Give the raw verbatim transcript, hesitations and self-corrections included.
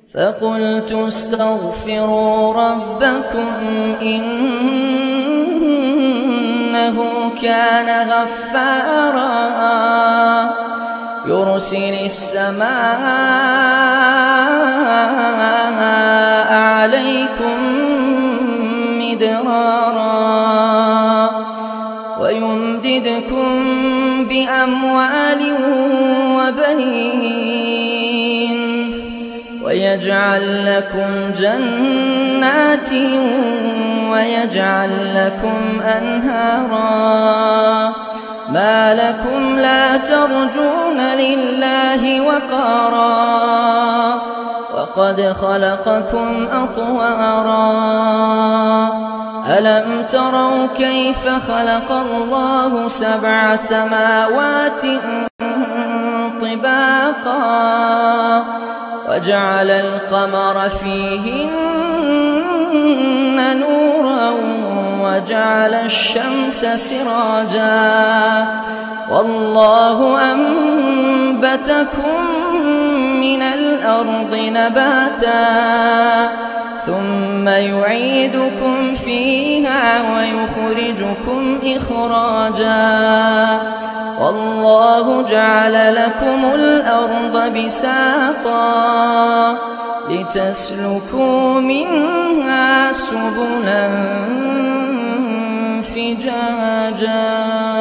فقلت استغفروا ربكم إنه كان غفارا يرسل السماء عليكم مدرارا ويمددكم بأموال وبنين ويجعل لكم جنات ويجعل لكم أنهارا ما لكم لا ترجون لله وقارا وقد خلقكم أطوارا ألم تروا كيف خلق الله سبع سماوات طباقا وجعل القمر فيهن نورا وجعل الشمس سراجا والله أنبتكم من الأرض نباتا ثم يعيدكم فيها ويخرجكم إخراجا والله جعل لكم الأرض بساطا لتسلكوا منها سبلا فجاجا.